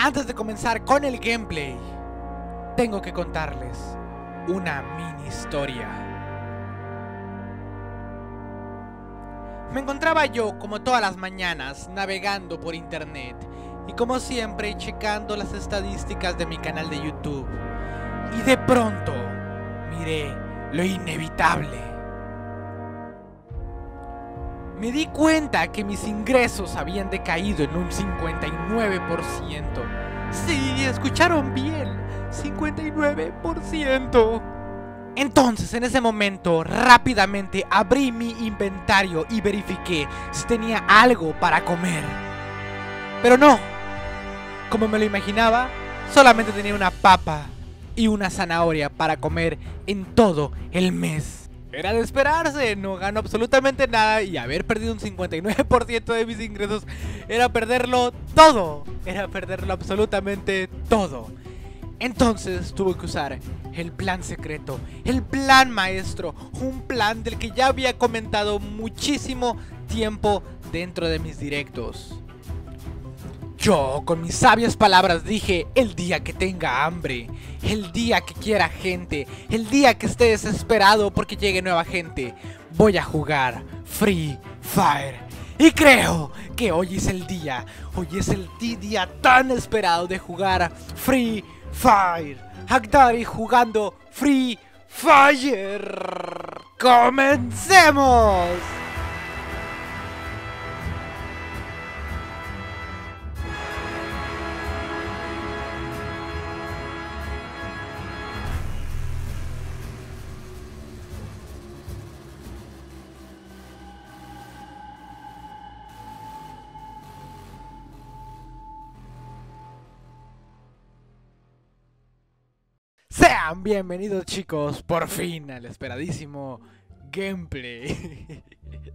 Antes de comenzar con el gameplay, tengo que contarles una mini historia. Me encontraba yo, como todas las mañanas, navegando por internet y como siempre checando las estadísticas de mi canal de YouTube. Y de pronto miré lo inevitable. Me di cuenta que mis ingresos habían decaído en un 59%. Sí, escucharon bien, 59%. Entonces, en ese momento, rápidamente abrí mi inventario y verifiqué si tenía algo para comer. Pero no, como me lo imaginaba, solamente tenía una papa y una zanahoria para comer en todo el mes. Era de esperarse, no gano absolutamente nada y haber perdido un 59% de mis ingresos era perderlo todo, era perderlo absolutamente todo. Entonces tuve que usar el plan secreto, el plan maestro, un plan del que ya había comentado muchísimo tiempo dentro de mis directos. Yo, con mis sabias palabras, dije: el día que tenga hambre, el día que quiera gente, el día que esté desesperado porque llegue nueva gente, voy a jugar Free Fire. Y creo que hoy es el día día tan esperado de jugar Free Fire. Hagdari jugando Free Fire. ¡Comencemos! Sean bienvenidos, chicos, por fin al esperadísimo gameplay.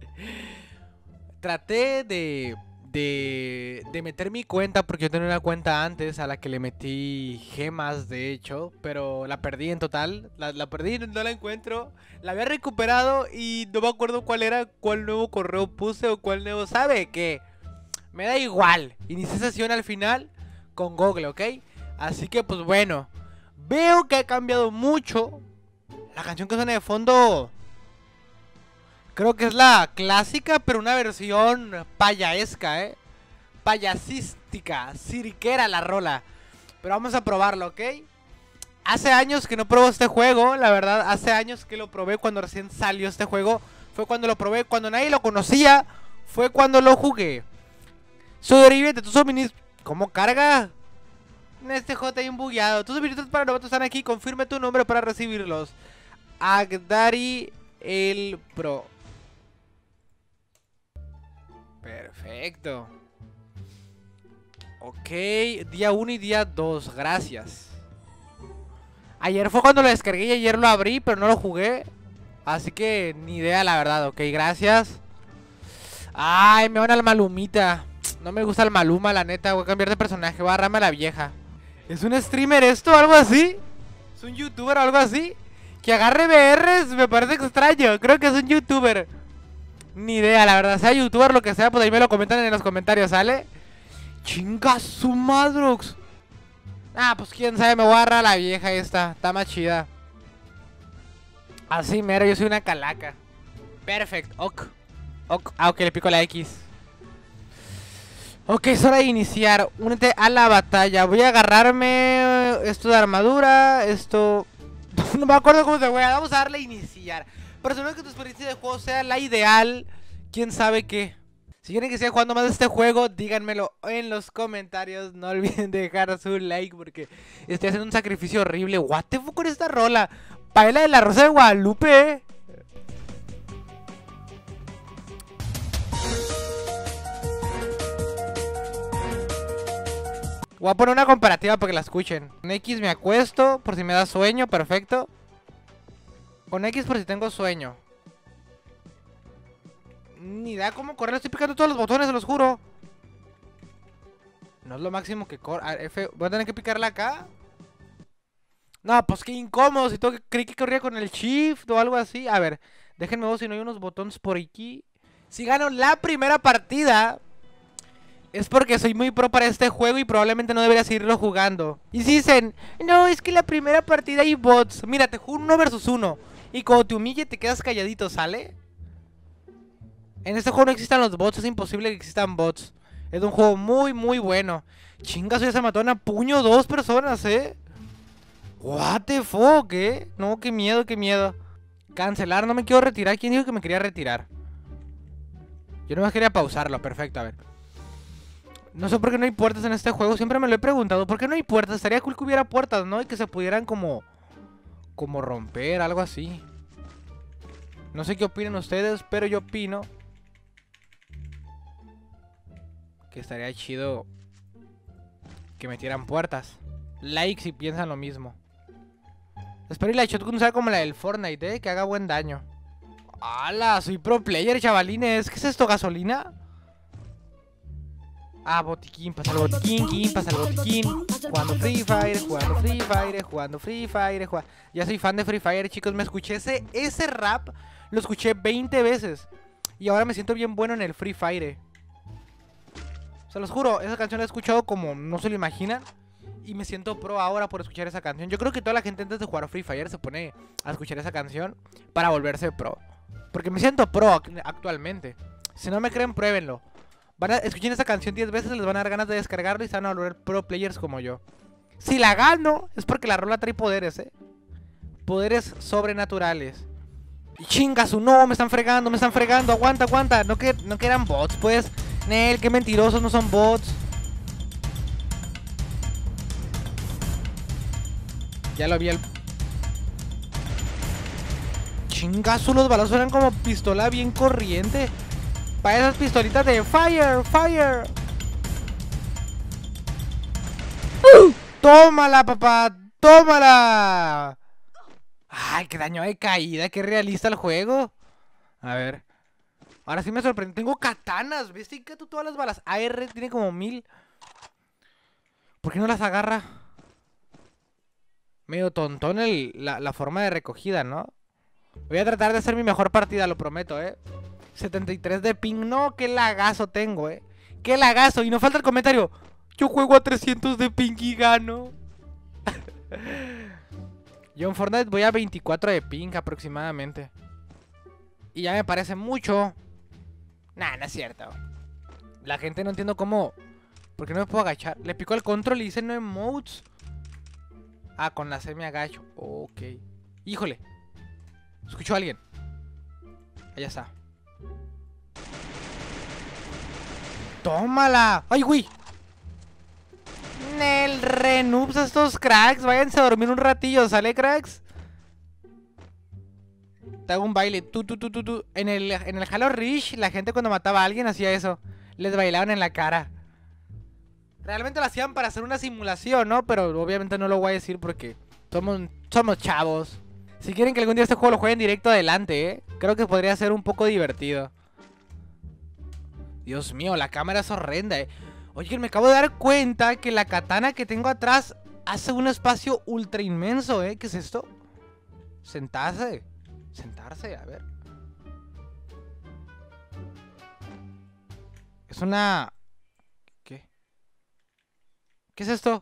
Traté de meter mi cuenta porque yo tenía una cuenta antes a la que le metí gemas, de hecho, pero la perdí en total. La perdí, no la encuentro. La había recuperado y no me acuerdo cuál era, cuál nuevo correo puse o cuál nuevo. ¿Sabe qué? Me da igual. Inicié sesión al final con Google, ¿ok? Así que pues bueno. Veo que ha cambiado mucho. La canción que suena de fondo creo que es la clásica, pero una versión payaesca, payasística, cirquera la rola. Pero vamos a probarlo, ¿ok? Hace años que no pruebo este juego, la verdad. Hace años que lo probé cuando recién salió este juego. Fue cuando lo probé, cuando nadie lo conocía. Fue cuando lo jugué. Soy Oribe de tu suministro. ¿Cómo carga? Este J hay un bugueado. Tus habilidades para novatos están aquí. Confirme tu nombre para recibirlos. Hagdari el Pro. Perfecto. Ok, día 1 y día 2. Gracias. Ayer fue cuando lo descargué y ayer lo abrí, pero no lo jugué. Así que ni idea, la verdad. Ok, gracias. Ay, me van al Malumita. No me gusta el Maluma, la neta. Voy a cambiar de personaje. Voy a agarrarme a la vieja. ¿Es un streamer esto? ¿Algo así? ¿Es un youtuber o algo así? Que agarre BRs me parece extraño. Creo que es un youtuber. Ni idea, la verdad. Sea youtuber, lo que sea, pues ahí me lo comentan en los comentarios, ¿sale? Chinga su madrox. Ah, pues quién sabe, me voy a agarrar a la vieja esta. Está más chida. Así mero, yo soy una calaca. Perfecto, ok. Ah, ok, le pico la X. Ok, es hora de iniciar. Únete a la batalla. Voy a agarrarme esto de armadura. Esto... no me acuerdo cómo se juega. Vamos a darle a iniciar. Pero si no es que tu experiencia de juego sea la ideal, quién sabe qué. Si quieren que siga jugando más de este juego, díganmelo en los comentarios. No olviden dejar su like porque estoy haciendo un sacrificio horrible. What the fuck con esta rola. Paella de la Rosa de Guadalupe, Voy a poner una comparativa para que la escuchen. Con X me acuesto por si me da sueño, perfecto. Con X por si tengo sueño. Ni idea cómo correr, estoy picando todos los botones, se los juro. No es lo máximo que corre. F, voy a tener que picarla acá. No, pues qué incómodo. Si creí que corría con el shift o algo así. A ver, déjenme ver si no hay unos botones por aquí. Si gano la primera partida es porque soy muy pro para este juego y probablemente no debería seguirlo jugando. Y si dicen, no, es que la primera partida hay bots. Mira, te juro 1 versus 1. Y cuando te humille te quedas calladito, ¿sale? En este juego no existen los bots, es imposible que existan bots. Es un juego muy, muy bueno. Chingas, ya se mataron a puño 2 personas, What the fuck, No, qué miedo, qué miedo. Cancelar, no me quiero retirar. ¿Quién dijo que me quería retirar? Yo no me quería pausarlo, perfecto, a ver. No sé por qué no hay puertas en este juego, siempre me lo he preguntado. ¿Por qué no hay puertas? Estaría cool que hubiera puertas, ¿no? Y que se pudieran como romper, algo así. No sé qué opinan ustedes, pero yo opino que estaría chido que metieran puertas. Like si piensan lo mismo. Espero que la shotgun sea como la del Fortnite, que haga buen daño. ¡Hala! Soy pro player, chavalines. ¿Qué es esto, gasolina? Ah, botiquín, pasa el botiquín, pasa el botiquín. Jugando Free Fire, jugando Free Fire, jugando Free Fire, Ya soy fan de Free Fire, chicos. Me escuché ese rap, lo escuché 20 veces. Y ahora me siento bien bueno en el Free Fire. Se los juro, esa canción la he escuchado como no se lo imaginan. Y me siento pro ahora por escuchar esa canción. Yo creo que toda la gente antes de jugar Free Fire se pone a escuchar esa canción para volverse pro. Porque me siento pro actualmente. Si no me creen, pruébenlo. Escuchen esa canción 10 veces, les van a dar ganas de descargarlo y se van a volver pro players como yo. Si la gano, es porque la rola trae poderes, Poderes sobrenaturales. Y chingasu, no, me están fregando, aguanta, aguanta. No que eran bots, pues. Nel, qué mentirosos, no son bots. Ya lo vi el... Chingazo, los balazos eran como pistola bien corriente. Para esas pistolitas de fire, fire. ¡Tómala, papá! ¡Tómala! ¡Ay, qué daño de caída! ¡Qué realista el juego! A ver. Ahora sí me sorprende. Tengo katanas. ¿Viste que todas las balas? AR tiene como 1000. ¿Por qué no las agarra? Medio tontón la forma de recogida, ¿no? Voy a tratar de hacer mi mejor partida, lo prometo, 73 de ping. No, qué lagazo tengo, Qué lagazo. Y no falta el comentario. Yo juego a 300 de ping y gano. Yo en Fortnite voy a 24 de ping aproximadamente. Y ya me parece mucho. Nah, no es cierto. La gente no entiendo cómo. ¿Por qué no me puedo agachar? Le pico el control y dice no emotes. Ah, con la C me agacho. Ok. Híjole. Escucho a alguien. Allá está. ¡Tómala! ¡Ay, güey! Nel, renubs a estos cracks. Váyanse a dormir un ratillo, ¿sale, cracks? Te hago un baile. Tú. En el Halo Reach, la gente cuando mataba a alguien hacía eso. Les bailaban en la cara. Realmente lo hacían para hacer una simulación, ¿no? Pero obviamente no lo voy a decir porque somos chavos. Si quieren que algún día este juego lo jueguen directo, adelante, Creo que podría ser un poco divertido. Dios mío, la cámara es horrenda, Oye, me acabo de dar cuenta que la katana que tengo atrás hace un espacio ultra inmenso, ¿Qué es esto? Sentarse, a ver. Es una... ¿Qué es esto?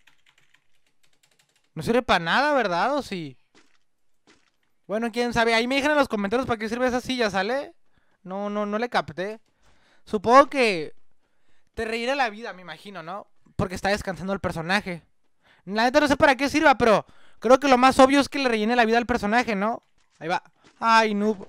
No sirve para nada, ¿verdad? ¿O sí? Bueno, quién sabe. Ahí me dejan en los comentarios para qué sirve esa silla, ¿sale? No le capté. Supongo que te reirá la vida, me imagino, ¿no? Porque está descansando el personaje. La neta no sé para qué sirva, pero creo que lo más obvio es que le rellene la vida al personaje, ¿no? Ahí va. ¡Ay, noob!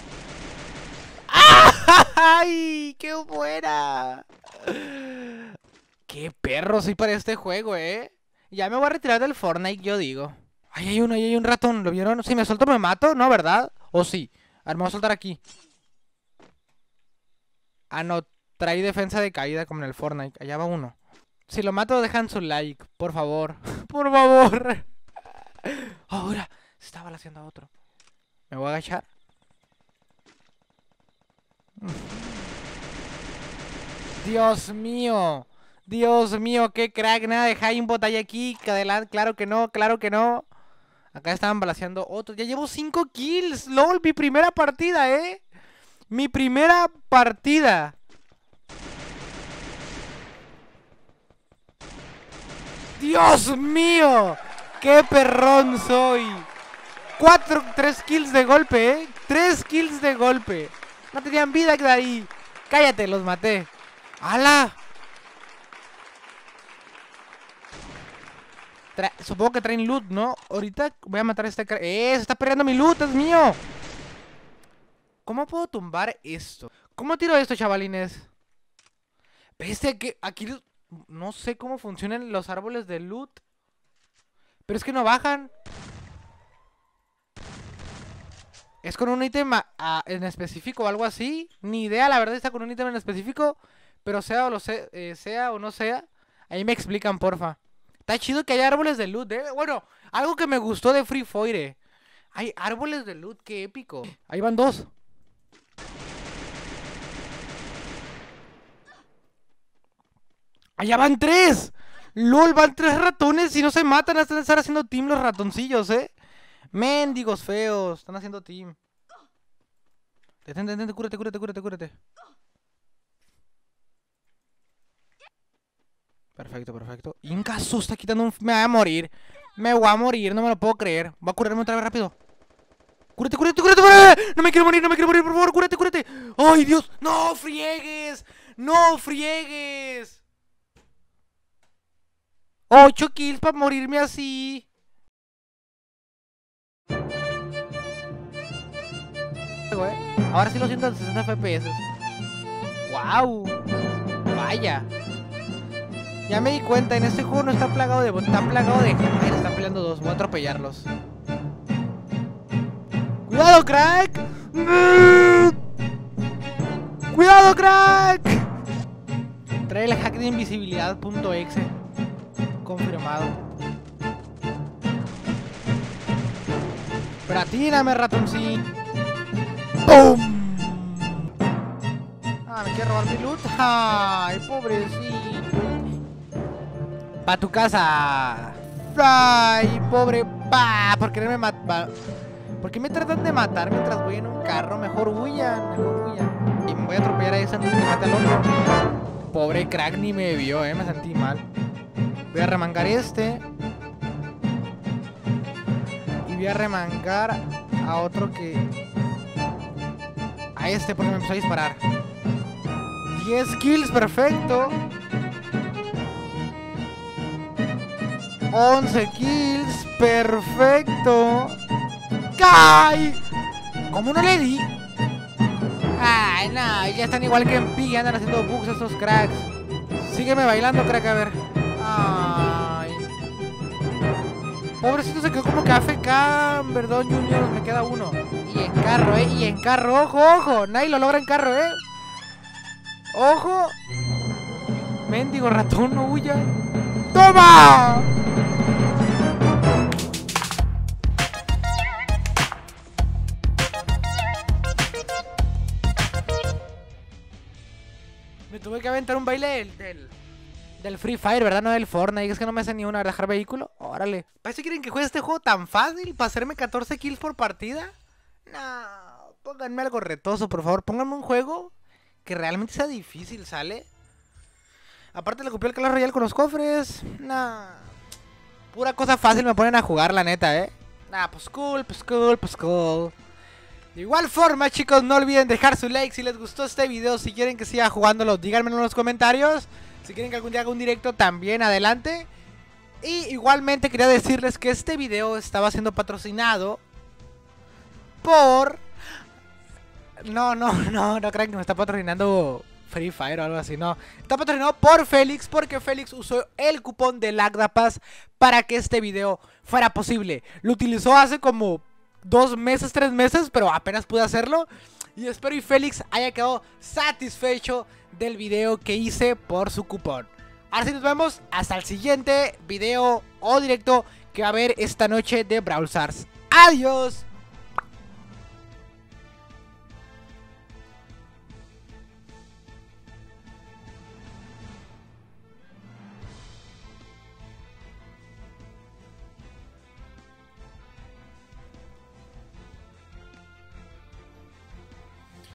¡Ay! ¡Qué buena! ¡Qué perro soy para este juego, Ya me voy a retirar del Fortnite, yo digo. ¡Ay, ahí hay un ratón! ¿Lo vieron? Si me suelto me mato, ¿no? ¿Verdad? ¿O sí? A ver, me voy a soltar aquí. Ah, no. Trae defensa de caída como en el Fortnite. Allá va uno. Si lo mato, dejan su like. Por favor. Por favor. Ahora. Se estaba haciendo a otro. Me voy a agachar. Dios mío. Dios mío, qué crack. Nada de Heimbot hay aquí. Que adelante. Claro que no, claro que no. Acá estaban balaceando otros. Ya llevo 5 kills. LOL, mi primera partida, Mi primera partida. ¡Dios mío! ¡Qué perrón soy! 3 kills de golpe, ¿eh? 3 kills de golpe. No tenían vida que de ahí. Cállate, los maté. ¡Hala! Supongo que traen loot, ¿no? Ahorita voy a matar a este... se está peleando mi loot, es mío. ¿Cómo puedo tumbar esto? ¿Cómo tiro esto, chavalines? ¿Viste que aquí... No sé cómo funcionan los árboles de loot. Pero es que no bajan. ¿Es con un ítem en específico o algo así? Ni idea, la verdad está con un ítem en específico. Pero sea o no sea, ahí me explican, porfa. Está chido que haya árboles de loot, ¿eh? Bueno, algo que me gustó de Free Fire. Hay árboles de loot, qué épico. Ahí van 2. ¡Allá van 3! ¡Lol! Van 3 ratones y no se matan hasta de estar haciendo team los ratoncillos, ¿eh? Mendigos feos, están haciendo team. Detente, cúrate. Perfecto. Incasu está quitando un... Me voy a morir, no me lo puedo creer. Voy a curarme otra vez rápido. Cúrate. No me quiero morir, por favor, cúrate. ¡Ay, Dios! ¡No friegues! 8 kills para morirme así. Ahora sí lo siento en 60 FPS. ¡Wow! Vaya. Ya me di cuenta, en este juego no está plagado de... Está plagado de... Ay, están peleando 2, voy a atropellarlos. ¡Cuidado, crack! ¡Cuidado, crack! Trae el hack de invisibilidad.exe. Confirmado. Platíname, ratoncín. ¡Bum! Ah, me quiere robar mi loot. Ay, pobrecito. Pa' tu casa. Ay, pobre. Pa, por quererme matar. ¿Por qué me tratan de matar mientras voy en un carro? Mejor huyan. Y me voy a atropellar a esa antes que mate al otro. Pobre crack, ni me vio, me sentí mal. Voy a remangar este. Y voy a remangar a otro que... A este porque me empezó a disparar. 10 kills, perfecto. 11 kills, perfecto. ¡Ay! ¿Cómo no le di? Ay, no, ya están igual que en Pi, andan haciendo bugs estos cracks. Sígueme bailando, crack, a ver. Ay. Pobrecito, se quedó como que AFK, perdón, Junior, me queda uno. Y en carro, ojo. Nadie lo logra en carro, Ojo. Mendigo ratón, no huya. ¡Toma! Me tuve que aventar un baile del Free Fire, ¿verdad? No del Fortnite. Es que no me hace ni una dejar vehículo. Órale. ¿Para eso quieren que juegue este juego tan fácil? ¿Para hacerme 14 kills por partida? No. Pónganme algo retoso, por favor. Pónganme un juego que realmente sea difícil, ¿sale? Aparte le copié el Clash Royale con los cofres. Nah. Pura cosa fácil me ponen a jugar, la neta, Nah, pues cool. De igual forma, chicos, no olviden dejar su like si les gustó este video. Si quieren que siga jugándolo, díganmelo en los comentarios. Si quieren que algún día haga un directo, también adelante. Y igualmente quería decirles que este video estaba siendo patrocinado por... No crean que me está patrocinando Free Fire o algo así, no. Está patrocinado por Félix, porque Félix usó el cupón de LagdaPass para que este video fuera posible. Lo utilizó hace como 2 meses, 3 meses, pero apenas pude hacerlo. Y espero y Félix haya quedado satisfecho del video que hice por su cupón. Ahora sí nos vemos hasta el siguiente video o directo que va a haber esta noche de Brawl Stars. ¡Adiós!